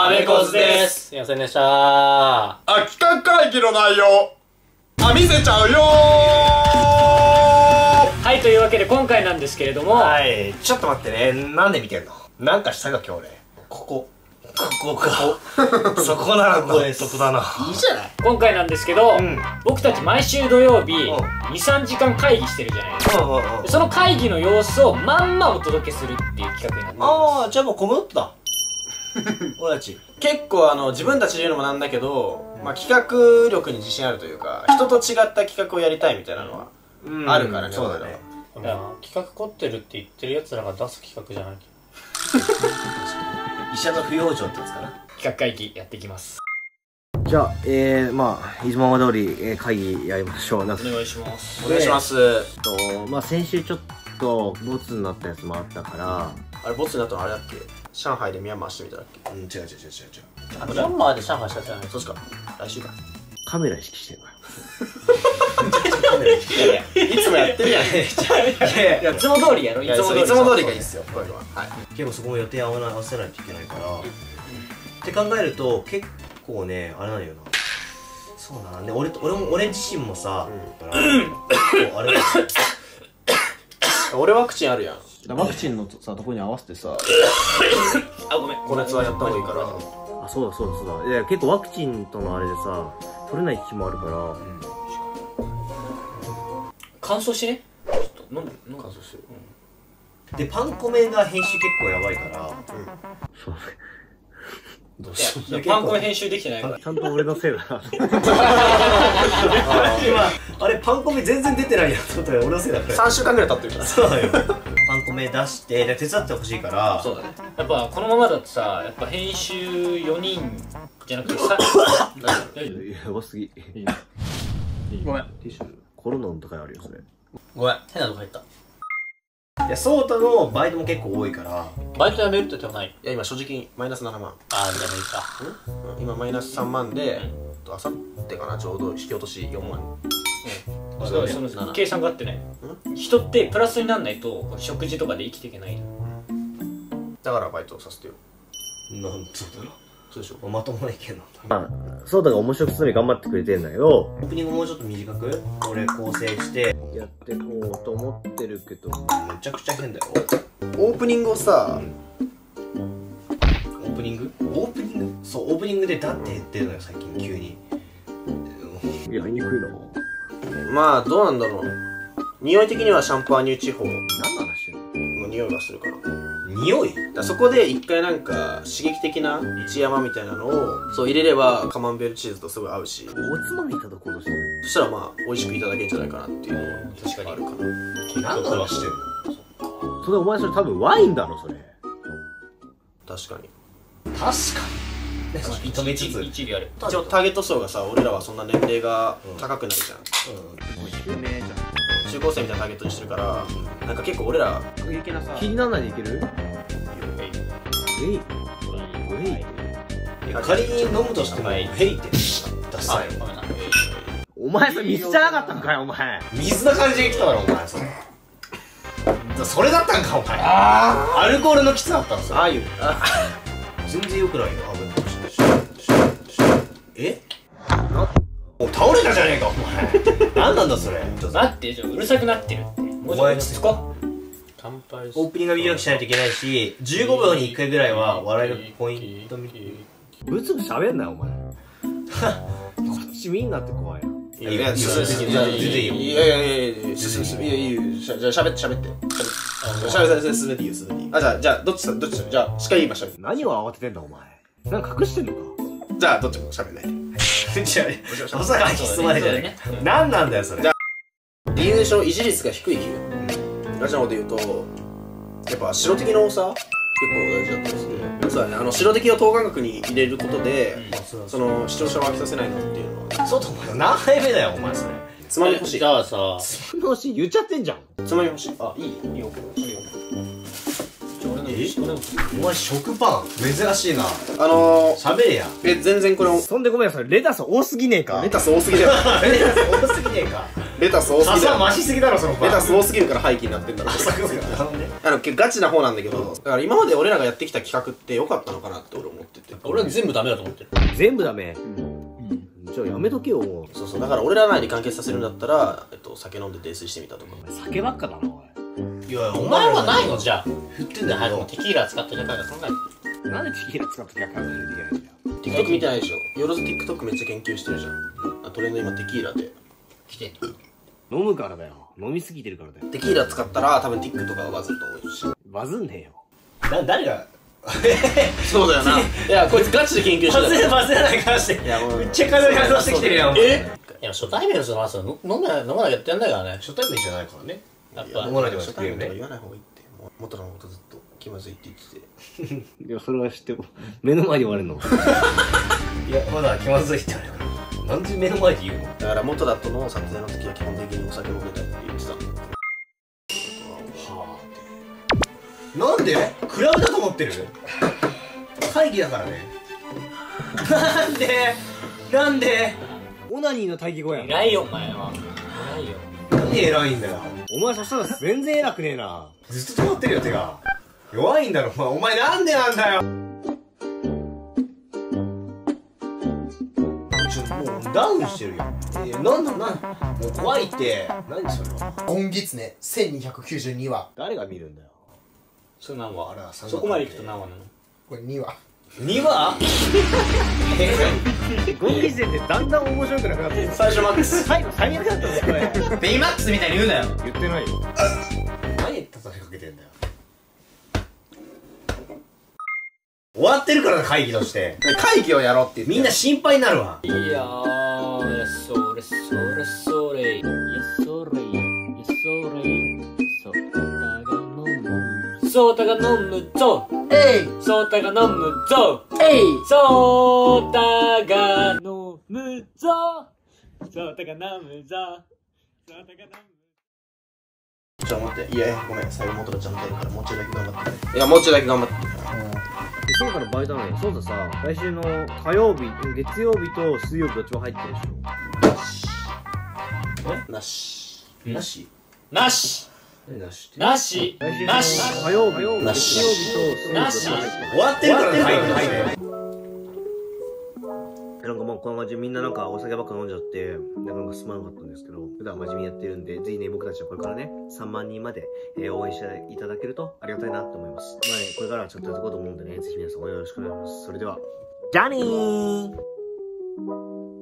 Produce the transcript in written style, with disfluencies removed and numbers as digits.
アメコズです。すいませんでした。 企画会議の内容見せちゃうよー。 はい、というわけで今回なんですけれども、 はい、ちょっと待ってね。なんで見てんの？なんかしたか今日俺。ここか。そこなら納得だな。いいじゃない。 今回なんですけど、僕たち毎週土曜日 2,3 時間会議してるじゃないですか。その会議の様子をまんまお届けするっていう企画になってます。 ああ、じゃあもうコムドットだ。俺たち結構自分たちで言うのもなんだけど、まあ、企画力に自信あるというか、人と違った企画をやりたいみたいなのはあるからね。 そうだね。 企画凝ってるって言ってるやつらが出す企画じゃないけど医者の不養生ってやつかな。 企画会議やっていきます。 じゃあまあいつも通り会議やりましょう。お願いします。 お願いします。 まあ先週ちょっとボツになったやつもあったから、 あれボツになったのあれだっけ？上海でミャンマーしてみただっけ？ 違う。 ミャンマーで上海したじゃない。 そうっすか。来週か。 カメラ意識してるから。 いつもやってるやん。 いつも通りやろ。いつも通りがいいっすよ。こういうのは。はい。 結構そこも予定合わせないといけないから。って考えると結構ねあれなんよな。そうだな。で俺自身もさ、あれ。 俺ワクチンあるやん。 ワクチンのさとこに合わせてさあ、ごめん、 このやつはやった方がいいから。 あ、そうだ。いや結構ワクチンとのあれでさ取れない日もあるから、 乾燥してね。ちょっと飲んで乾燥してる。 でパンコメが編集結構やばいから、そうどうしよう。パンコメ編集できてないから。 ちゃんと俺のせいだな。あれパンコメ全然出てないやつだったよ。俺のせいだから。 3週間ぐらい経ってるから。 そうだよ。パンコメ出して手伝ってほしいから。 そうだね。やっぱこのままだとさ、やっぱ編集4人じゃなくてさ、 やばすぎ。 ごめん、ティッシュ。 コロナのとかあるよそれ。 ごめん、変なとこ入った。 いや、ソータのバイトも結構多いから。 バイト辞めるって手はない。 いや今正直マイナス7万。 ああ、じゃあ無理か。 今マイナス3万で、あさってかな、ちょうど引き落とし4万。 その計算があってね、人ってプラスにならないと食事とかで生きていけない。 だからバイトさせてよ。 なんとだろ。 そうでしょ。 まともな意見なんだ。ソータが面白くするのに頑張ってくれてんだけど、オープニングもうちょっと短く俺構成してやってこうと思ってるけど、めちゃくちゃ変だよ。 オープニングをさ、 オープニングそう、オープニングでだって言ってるのよ最近急に。やりにくいな。 まあどうなんだろう。匂い的にはシャンパーニュ地方何の話してんの？ の匂いがするから。 匂い？ だそこで一回なんか刺激的な一山みたいなのをそう入れればカマンベールチーズとすごい合うし、 おつまみいただこうとしてる。 そしたらまあ美味しくいただけるんじゃないかなっていうのは確かにあるかな。 何の話してんの？それお前それ多分ワインだろそれ。 確かに認めつつ一理ある。 一応ターゲット層がさ、俺らはそんな年齢が高くないじゃん。 有名じゃん。 中高生みたいなターゲットにしてるから、なんか結構俺ら過激なさ気にならないでいける？仮に飲むとしてもヘイってダサい。お前それ水じゃなかったんかよお前。水な感じで来ただろお前それ。それだったんかお前。アルコールのきつだったんですよ。 ああいう全然良くないよ。え？もう倒れたじゃねえかお前。何なんだそれ。 待って、うるさくなってるって。もうちょっと落ち着こう。乾杯。 オープニングが短くしないといけないし、15秒に1回ぐらいは笑いのポイント見て。ブツブツ喋んなよお前。こっち見んなって怖いよ。 いやいや、進めていいよ。いやじゃあ喋って。進めていいよ。じゃあどっちじゃあしっかり言いましょう。 何を慌ててんだお前。なんか隠してんのか。 じゃあどっちも喋んないで。 じゃあおさ包まれてない。何なんだよそれ。 理由でしょ、維持率が低い理由。ラジオで言うとやっぱ白敵の多さ結構大事だったんですね。そうだね、白敵を等間隔に入れることで、その視聴者を飽きさせないのっていうのは。 そうとお前何杯目だよお前それ。 つまみ欲しい。 じゃあさ、 つまみ欲しい言っちゃってんじゃん。 つまみ欲しい。あ、いいよ。 お前食パン珍しいな。喋れや。 全然これそんでごめんなさい、レタス多すぎねえか。 レタス多すぎだよ。 レタス多すぎねえか。 レタス多すぎだろ。 増しすぎだろそのパン。 レタス多すぎるから廃棄になってんだろ。結構ガチな方なんだけど、だから今まで俺らがやってきた企画って良かったのかなって俺思ってて。俺は全部ダメだと思ってる。 全部ダメ。じゃあやめとけよもう。 そうそう、だから俺ら内に完結させるんだったら、酒飲んで泥酔してみたとか。 酒ばっかだなおい。 いやお前はないのじゃあ振ってんだよ。早くテキーラ使ってるから考えて。 なんでテキーラ使った時は考えないといけないんだよ。 TikTok 見てないでしょ。よろず TikTok めっちゃ研究してるじゃん。トレンド今テキーラで来てんの。飲むからだよ。飲みすぎてるからだよ。 テキーラ使ったら多分 TikTok がバズると思うし。 バズんねえよ。誰がそうだよな。いやこいつガチで研究してた。 バズらないからして。 いやもうめっちゃ体に反応してきてるやん。 いや初対面の人の話は飲まなきゃやってんだからね。 初対面じゃないからね。 やっぱ飲まないでも初対面とか言わない方がいいって。元のことずっと気まずいって言ってて。 いやそれは知っても目の前で言われるの。いやまだ気まずいって言われる。なんで目の前で言うの。 だから元だとの撮影の時は基本的にお酒飲めたって言ってた。はあ。なんで？クラブだと思ってる？会議だからね。なんでオナニーの対義語やん。 偉いよお前は。偉いよ。 何偉いんだよ。お前そしたら全然偉くねえな。ずっと止まってるよ手が。弱いんだろお前なんでなんだよ。もうダウンしてるよ。なんもう怖いって。何それは。 ゴンギツネ1292話。 誰が見るんだよ。 それ何話？ あらそこまで行くと何話なの？ これ2話。 2話？ゴンギツネってだんだん面白くなくなってる。 最初マックス。 最後最悪だったんだよこれ。 ベイマックスみたいに言うなよ。 言ってないよ。何叩きかけてんだよ。終わってるから会議として会議をやろうって言ってみんな心配になるわ。 いやーそれそれいやそれソータが飲むぞえいソータが飲むぞえいソータが飲むぞソータが飲むぞソータが飲む。 ちょっと待って。いやごめん、最後元がちゃんとやるからもうちょいだけ頑張って。いやもうちょいだけ頑張って。 そうからバイトなのに、そうださ、来週の火曜日、月曜日と水曜日どっちも入ってるでしょ。 なし。なしなしなしなしなし火曜日、 なし月曜日と水曜日なしどっちも入ってる。 終わってるからね、はい。 なんかもうこの感じみんななんかお酒ばっか飲んじゃってなかなか進まなかったんですけど、普段真面目にやってるんで、ぜひね僕たちはこれからね3万人まで、応援していただけるとありがたいなと思います。まあね、これからはちょっとやっていこうと思うんでね、ぜひ皆さんよろしくお願いします。それではじゃあねー。